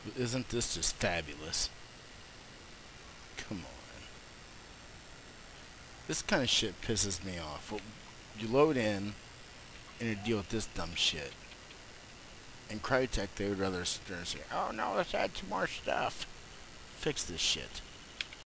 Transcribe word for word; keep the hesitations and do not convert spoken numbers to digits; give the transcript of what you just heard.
Isn't this just fabulous? Come on. This kind of shit pisses me off. You load in and you deal with this dumb shit. In Crytek, they would rather sit there and say, oh no, let's add some more stuff. Fix this shit.